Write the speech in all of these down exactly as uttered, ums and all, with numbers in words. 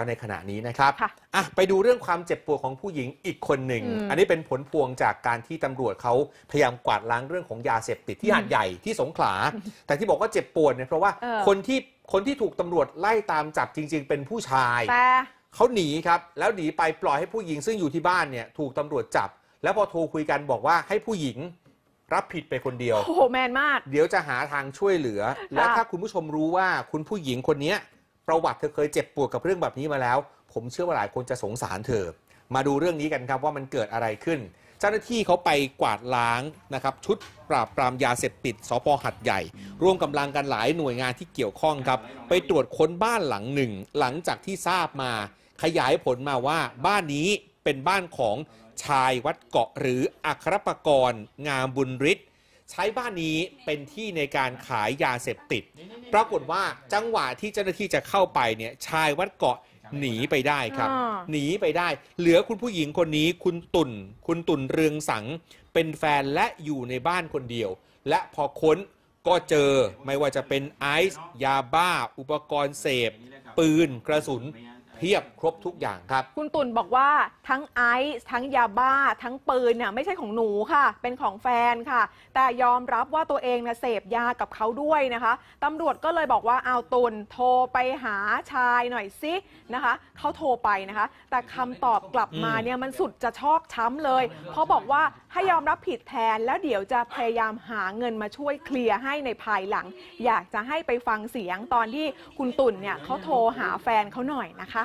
แล้วในขณะนี้นะครับอ่ะไปดูเรื่องความเจ็บปวดของผู้หญิงอีกคนหนึ่ง อ, อันนี้เป็นผลพวงจากการที่ตำรวจเขาพยายามกวาดล้างเรื่องของยาเสพติดที่หาดใหญ่ที่สงขลาแต่ที่บอกว่าเจ็บปวดเนี่ยเพราะว่าคนที่คนที่ถูกตำรวจไล่ตามจับจริงๆเป็นผู้ชายเขาหนีครับแล้วหนีไปปล่อยให้ผู้หญิงซึ่งอยู่ที่บ้านเนี่ยถูกตำรวจจับแล้วพอโทรคุยกันบอกว่าให้ผู้หญิงรับผิดไปคนเดียวโอ้โหแมนมากเดี๋ยวจะหาทางช่วยเหลือและถ้าคุณผู้ชมรู้ว่าคุณผู้หญิงคนนี้ประวัติเธอเคยเจ็บปวดกับเรื่องแบบนี้มาแล้วผมเชื่อว่าหลายคนจะสงสารเธอมาดูเรื่องนี้กันครับว่ามันเกิดอะไรขึ้นเจ้าหน้าที่เขาไปกวาดล้างนะครับชุดปราบปรามยาเสพติดสภ.หัดใหญ่ร่วมกำลังกันหลายหน่วยงานที่เกี่ยวข้องครับไปตรวจค้นบ้านหลังหนึ่งหลังจากที่ทราบมาขยายผลมาว่าบ้านนี้เป็นบ้านของชายวัดเกาะหรืออัครปกรณ์งามบุญฤทธิ์ใช้บ้านนี้เป็นที่ในการขายยาเสพติดปรากฏว่าจังหวะที่เจ้าหน้าที่จะเข้าไปเนี่ยชายวัดเกาะหนีไปได้ครับหนีไปได้เหลือคุณผู้หญิงคนนี้คุณตุ่นคุณตุ่นเรืองสังเป็นแฟนและอยู่ในบ้านคนเดียวและพอค้นก็เจอไม่ว่าจะเป็นไอซ์ยาบ้าอุปกรณ์เสพปืนกระสุนเพียบครบทุกอย่างครับคุณตุ่นบอกว่าทั้งไอซ์ทั้งยาบ้าทั้งปืนเนี่ยไม่ใช่ของหนูค่ะเป็นของแฟนค่ะแต่ยอมรับว่าตัวเองเนี่ยเสพยากับเขาด้วยนะคะตำรวจก็เลยบอกว่าเอาตุ่นโทรไปหาชายหน่อยสินะคะเขาโทรไปนะคะแต่คำตอบกลับมาเนี่ยมันสุดจะชอกช้ำเลยเพราะบอกว่าให้ยอมรับผิดแทนแล้วเดี๋ยวจะพยายามหาเงินมาช่วยเคลียร์ให้ในภายหลังอยากจะให้ไปฟังเสียงตอนที่คุณตุ่นเนี่ยเขาโทรหาแฟนเขาหน่อยนะคะ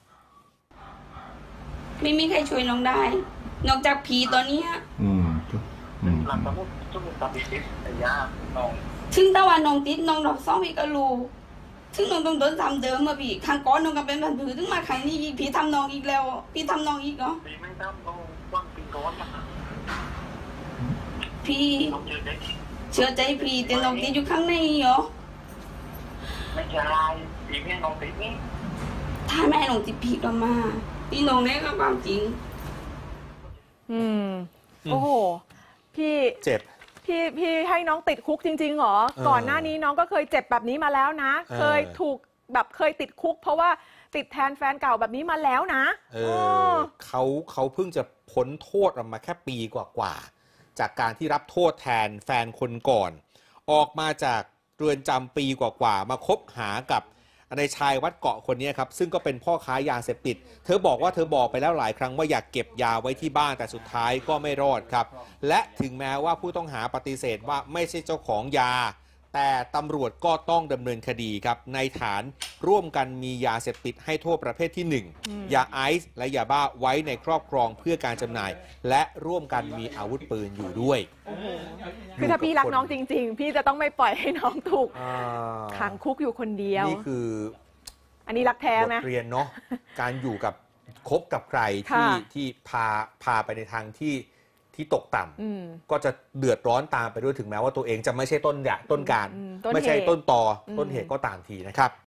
ไม่มีใครช่วยน้องได้นอกจากผีตัวนี้ถึงตะวันน้องติดน้องดอกสองพี่ก็รู้ถึงน้องต้องโดนทำเดิมมาพี่ครั้งก่อนน้องก็เป็นพันผือถึงมาครั้งนี้พี่ทำน้องอีกแล้วพี่ทำน้องอีกเหรอพี่เชื่อใจพี่แต่น้องติดอยู่ข้างในเหรอไม่ใช่พี่แม่น้องติดนี่ถ้าแม่น้องติดพี่ก็มาพี่น้องนี่ก็ความจริงอืมโอ้โหพี่เจ็บพี่พี่ให้น้องติดคุกจริงๆเหรอก่อนหน้านี้น้องก็เคยเจ็บแบบนี้มาแล้วนะเคยถูกแบบเคยติดคุกเพราะว่าติดแทนแฟนเก่าแบบนี้มาแล้วนะเออเขาเขาเพิ่งจะพ้นโทษออกมาแค่ปีกว่าๆจากการที่รับโทษแทนแฟนคนก่อนออกมาจากเรือนจำปีกว่าๆมาคบหากับในชายวัดเกาะคนนี้ครับซึ่งก็เป็นพ่อค้ายาเสพติดเธอบอกว่าเธอบอกไปแล้วหลายครั้งว่าอยากเก็บยาไว้ที่บ้านแต่สุดท้ายก็ไม่รอดครับและถึงแม้ว่าผู้ต้องหาปฏิเสธว่าไม่ใช่เจ้าของยาแต่ตำรวจก็ต้องดำเนินคดีครับในฐานร่วมกันมียาเสพติดให้โทษประเภทที่หนึ่งยาไอซ์และยาบ้าไว้ในครอบครองเพื่อการจำหน่ายและร่วมกันมีอาวุธปืนอยู่ด้วยคือถ้าพี่รักน้องจริงๆพี่จะต้องไม่ปล่อยให้น้องถูกขังคุกอยู่คนเดียวนี่คืออันนี้รักแท้นะบทเรียนเนาะการอยู่กับคบกับใครที่ที่พาพาไปในทางที่ที่ตกต่ำก็จะเดือดร้อนตามไปด้วยถึงแม้ว่าตัวเองจะไม่ใช่ต้นต้นการไม่ใช่ต้นตอต้นเหตุก็ตามทีนะครับ